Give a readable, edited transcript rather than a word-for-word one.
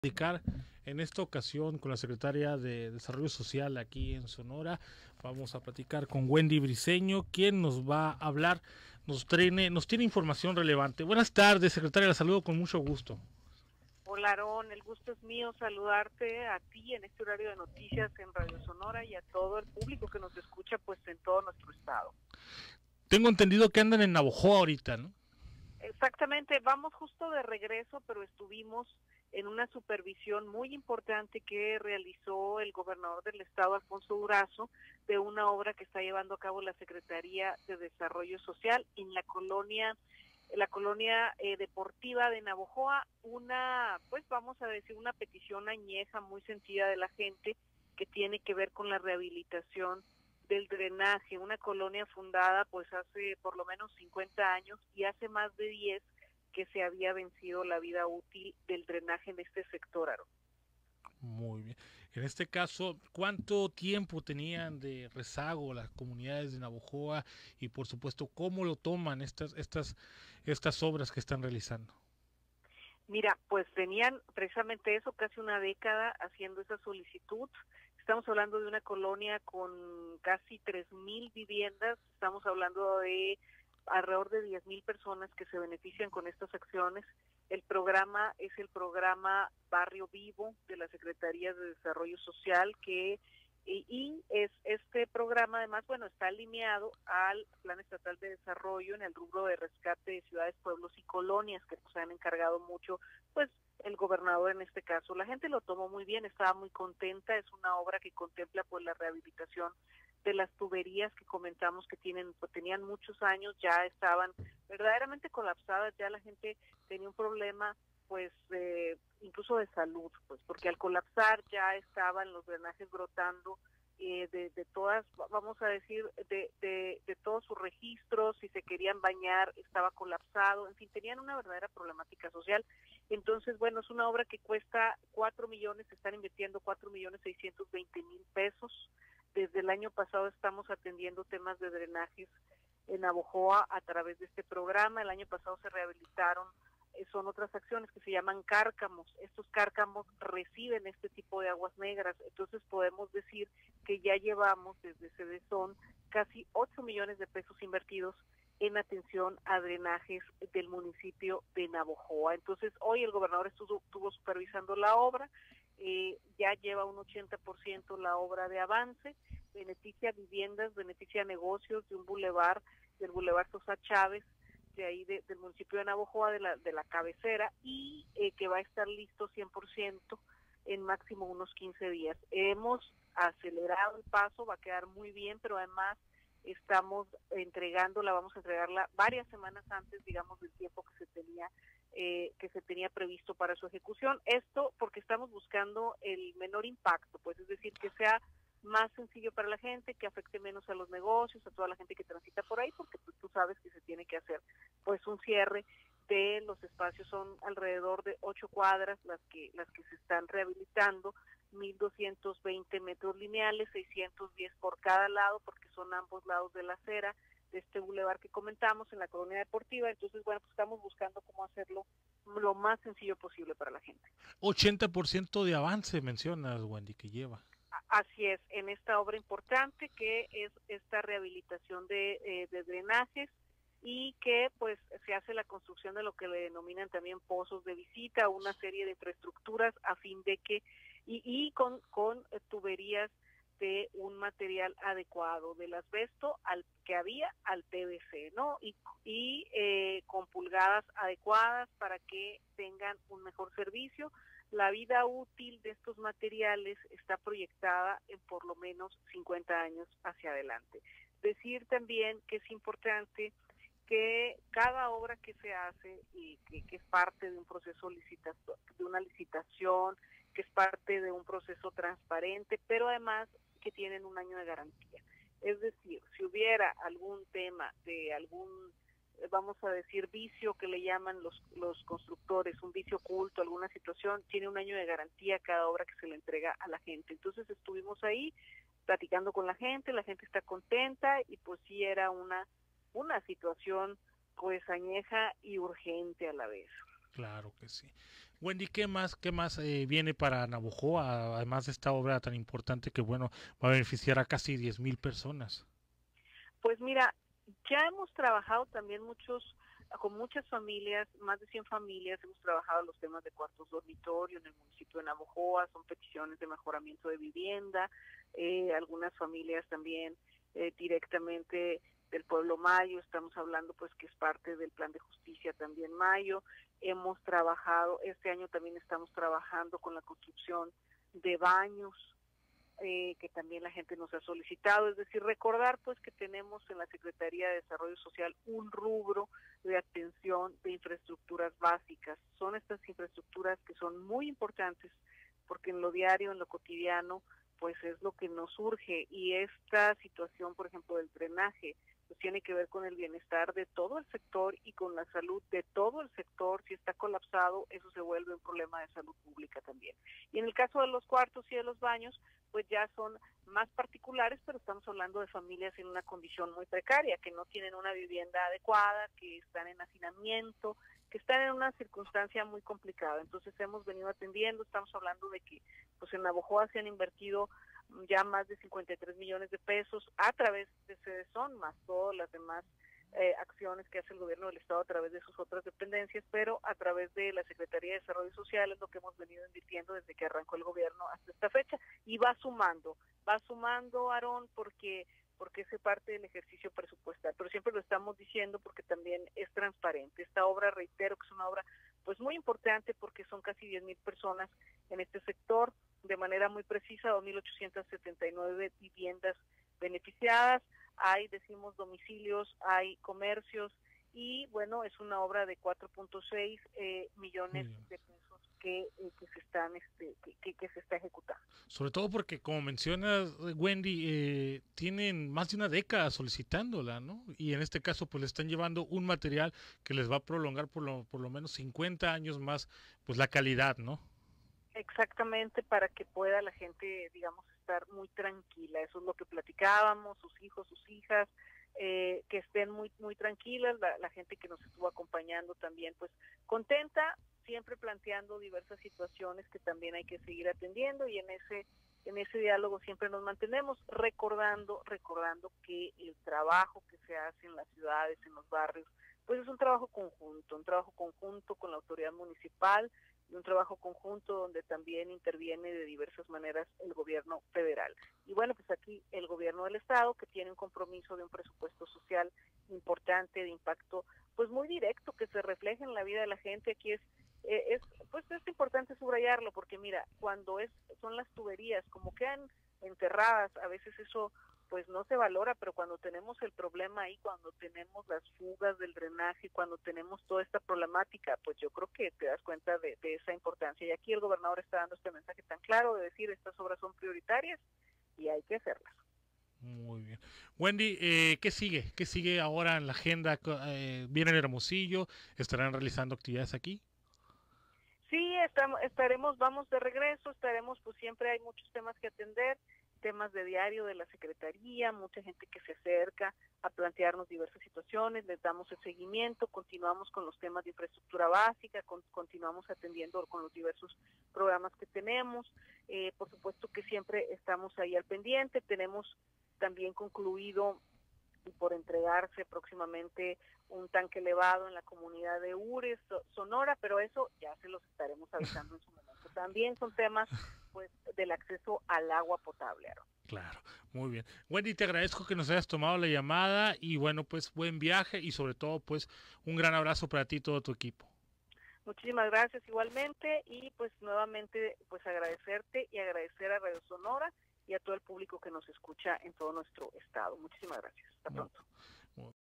Platicar en esta ocasión con la secretaria de Desarrollo Social aquí en Sonora. Vamos a platicar con Wendy Briceño, quien nos va a hablar, nos tiene información relevante. Buenas tardes, secretaria, la saludo con mucho gusto. Hola Aarón, el gusto es mío saludarte a ti en este horario de noticias en Radio Sonora y a todo el público que nos escucha pues en todo nuestro estado. Tengo entendido que andan en Navojoa ahorita, ¿no? Exactamente, vamos justo de regreso, pero estuvimos en una supervisión muy importante que realizó el gobernador del estado, Alfonso Durazo, de una obra que está llevando a cabo la Secretaría de Desarrollo Social en la colonia deportiva de Navojoa, pues vamos a decir, una petición añeja muy sentida de la gente que tiene que ver con la rehabilitación del drenaje, una colonia fundada pues hace por lo menos 50 años y hace más de 10 que se había vencido la vida útil del drenaje en este sector, Aro. Muy bien. En este caso, ¿cuánto tiempo tenían de rezago las comunidades de Navojoa y por supuesto cómo lo toman estas obras que están realizando? Mira, pues tenían precisamente eso, casi una década haciendo esa solicitud. Estamos hablando de una colonia con casi 3,000 viviendas, estamos hablando de alrededor de 10,000 personas que se benefician con estas acciones. El programa es el programa Barrio Vivo de la Secretaría de Desarrollo Social y es este programa además, bueno, está alineado al Plan Estatal de Desarrollo en el rubro de rescate de ciudades, pueblos y colonias que nos han encargado mucho, pues el gobernador en este caso. La gente lo tomó muy bien, estaba muy contenta, es una obra que contempla pues la rehabilitación de las tuberías que comentamos que tenían muchos años, ya estaban verdaderamente colapsadas, ya la gente tenía un problema pues incluso de salud, pues porque al colapsar ya estaban los drenajes brotando de todas, vamos a decir, de todos sus registros, si se querían bañar estaba colapsado, en fin, tenían una verdadera problemática social. Entonces, bueno, es una obra que cuesta 4 millones, se están invirtiendo 4,620,000 pesos. Desde el año pasado estamos atendiendo temas de drenajes en Navojoa a través de este programa. El año pasado se rehabilitaron, son otras acciones que se llaman cárcamos. Estos cárcamos reciben este tipo de aguas negras, entonces podemos decir que ya llevamos desde Cedesón casi 8 millones de pesos invertidos en atención a drenajes del municipio de Navojoa. Entonces hoy el gobernador estuvo supervisando la obra, ya lleva un 80% la obra de avance, beneficia viviendas, beneficia negocios de un bulevar, del bulevar Sosa Chávez, de ahí del municipio de Navojoa, de la cabecera, y que va a estar listo 100% en máximo unos 15 días. Hemos acelerado el paso, va a quedar muy bien, pero además estamos vamos a entregarla varias semanas antes, digamos, del tiempo que se tenía previsto para su ejecución. Esto porque estamos buscando el menor impacto, pues es decir, que sea más sencillo para la gente, que afecte menos a los negocios, a toda la gente que transita por ahí, porque tú sabes que se tiene que hacer pues un cierre de los espacios. Son alrededor de 8 cuadras las que se están rehabilitando, 1,220 metros lineales, 610 por cada lado, porque son ambos lados de la acera de este bulevar que comentamos en la colonia deportiva. Entonces, bueno, pues estamos buscando cómo hacerlo lo más sencillo posible para la gente. 80% de avance mencionas, Wendy, que lleva. Así es, en esta obra importante que es esta rehabilitación de drenajes y que pues se hace la construcción de lo que le denominan también pozos de visita, una serie de infraestructuras a fin de que, y con tuberías de un material adecuado, del asbesto que había al PVC, ¿no? Y con pulgadas adecuadas para que tengan un mejor servicio. La vida útil de estos materiales está proyectada en por lo menos 50 años hacia adelante. Decir también que es importante que cada obra que se hace y que es parte de un proceso de una licitación, que es parte de un proceso transparente, pero además que tienen un año de garantía. Es decir, si hubiera algún tema de algún, vamos a decir, vicio que le llaman los constructores, un vicio oculto, alguna situación, tiene un año de garantía cada obra que se le entrega a la gente. Entonces estuvimos ahí platicando con la gente está contenta y pues sí era una situación pues añeja y urgente a la vez. Claro que sí. Wendy, ¿qué más viene para Navojoa, además de esta obra tan importante que, bueno, va a beneficiar a casi 10,000 personas? Pues mira, ya hemos trabajado también con muchas familias, más de 100 familias, hemos trabajado los temas de cuartos dormitorio en el municipio de Navojoa, son peticiones de mejoramiento de vivienda, algunas familias también directamente del pueblo Mayo, estamos hablando pues que es parte del plan de justicia también Mayo, hemos trabajado, este año también estamos trabajando con la construcción de baños, que también la gente nos ha solicitado, es decir, recordar pues que tenemos en la Secretaría de Desarrollo Social un rubro de atención de infraestructuras básicas. Son estas infraestructuras que son muy importantes porque en lo diario, en lo cotidiano, pues es lo que nos urge y esta situación, por ejemplo, del drenaje, pues tiene que ver con el bienestar de todo el sector y con la salud de todo el sector. Si está colapsado, eso se vuelve un problema de salud pública también. Y en el caso de los cuartos y de los baños, pues ya son más particulares, pero estamos hablando de familias en una condición muy precaria, que no tienen una vivienda adecuada, que están en hacinamiento, que están en una circunstancia muy complicada. Entonces hemos venido atendiendo, estamos hablando de que pues en Navojoa se han invertido ya más de 53 millones de pesos a través de CEDESON, más todas las demás acciones que hace el gobierno del Estado a través de sus otras dependencias, pero a través de la Secretaría de Desarrollo Social es lo que hemos venido invirtiendo desde que arrancó el gobierno hasta esta fecha, y va sumando, Aarón, porque es parte del ejercicio presupuestal, pero siempre lo estamos diciendo porque también es transparente. Esta obra, reitero, que es una obra pues muy importante porque son casi 10,000 personas en este sector, de manera muy precisa, 2,879 viviendas beneficiadas, hay, decimos, domicilios, hay comercios, y bueno, es una obra de 4.6 millones de pesos que se están que se está ejecutando. Sobre todo porque, como mencionas, Wendy, tienen más de una década solicitándola, ¿no? Y en este caso, pues le están llevando un material que les va a prolongar por lo menos 50 años más, pues la calidad, ¿no? Exactamente, para que pueda la gente, digamos, estar muy tranquila. Eso es lo que platicábamos, sus hijos, sus hijas, que estén muy tranquilas, la gente que nos estuvo acompañando también, pues contenta, siempre planteando diversas situaciones que también hay que seguir atendiendo, y en ese diálogo siempre nos mantenemos recordando que el trabajo que se hace en las ciudades, en los barrios, pues es un trabajo conjunto con la autoridad municipal, y un trabajo conjunto donde también interviene de diversas maneras el gobierno federal. Y bueno, pues aquí el gobierno del estado, que tiene un compromiso de un presupuesto social importante, de impacto pues muy directo, que se refleja en la vida de la gente. Aquí pues es importante subrayarlo, porque mira, cuando son las tuberías como quedan enterradas, a veces eso pues no se valora, pero cuando tenemos el problema ahí, cuando tenemos las fugas del drenaje, cuando tenemos toda esta problemática, pues yo creo que te das cuenta de esa importancia. Y aquí el gobernador está dando este mensaje tan claro de decir, estas obras son prioritarias y hay que hacerlas. Muy bien. Wendy, ¿qué sigue? ¿Qué sigue ahora en la agenda? ¿Viene el Hermosillo? ¿Estarán realizando actividades aquí? Sí, vamos de regreso, pues siempre hay muchos temas que atender, temas de diario de la Secretaría, mucha gente que se acerca a plantearnos diversas situaciones, les damos el seguimiento, continuamos con los temas de infraestructura básica, continuamos atendiendo con los diversos programas que tenemos, por supuesto que siempre estamos ahí al pendiente, tenemos también concluido y por entregarse próximamente un tanque elevado en la comunidad de Ures, Sonora, pero eso ya se los estaremos avisando en su momento. También son temas pues del acceso al agua potable, Aaron. Claro, muy bien. Wendy, te agradezco que nos hayas tomado la llamada y bueno, pues buen viaje y sobre todo pues un gran abrazo para ti y todo tu equipo. Muchísimas gracias igualmente, y pues nuevamente pues agradecerte y agradecer a Radio Sonora y a todo el público que nos escucha en todo nuestro estado. Muchísimas gracias. Hasta pronto.